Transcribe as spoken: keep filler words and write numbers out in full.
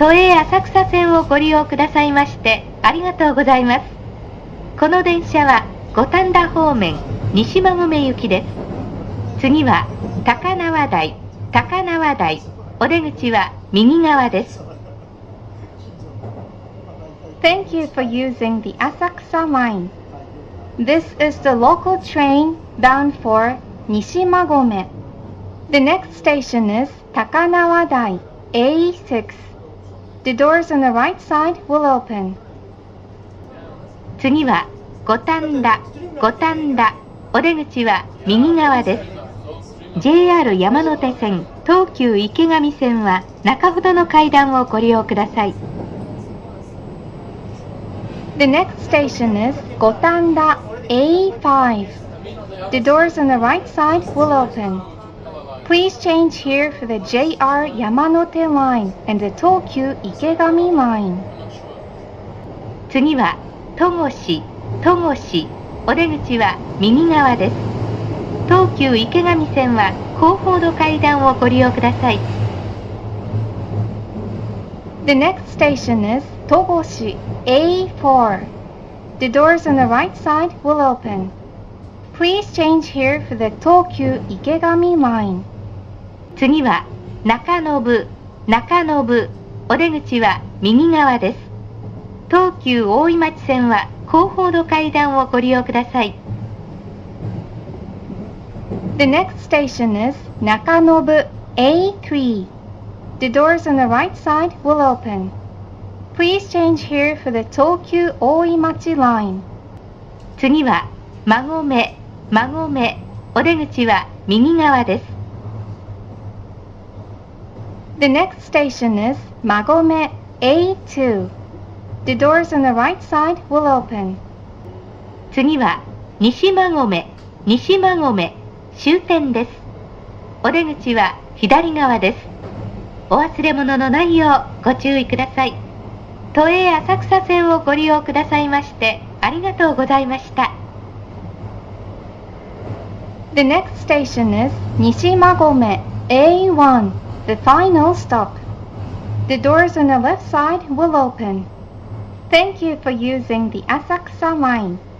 都営浅草線をご利用くださいましてありがとうございます。この電車は五反田方面西馬込行きです。次は高輪台、高輪台、お出口は右側です。 Thank you for using the Asakusa line. This is the local train bound for Nishimagome. The next station is Takanawa-dai, A six. The doors on the right side will open. 次は五反田、五反田、お出口は右側です。ジェイアール 山手線、東急池上線は中ほどの階段をご利用ください。 The next station is Gotanda A five. The doors on the right side will open. Please change here for the J R Yamanote line and the Tokyu Ikegami line. 次は戸越、戸越、お出口は右側です。東急池上線は後方の階段をご利用ください。 The next station is Togoshi A four. The doors on the right side will open. Please change here for the Tokyu Ikegami line. 次は中延、中延、お出口は右側です。東急大井町線は後方の階段をご利用ください。 The next station is Nakanobu A three. The doors on the right side will open. Please change here for the Tokyu Oimachi line. 次は馬込、馬込、お出口は右側です。 The next station is Magome A two. The doors on the right side will open. 次は西馬込、西馬込、終点です。お出口は左側です。お忘れ物のないようご注意ください。都営浅草線をご利用くださいましてありがとうございました。 The next station is Nishimagome A one, the final stop. The doors on the left side will open. Thank you for using the Asakusa line.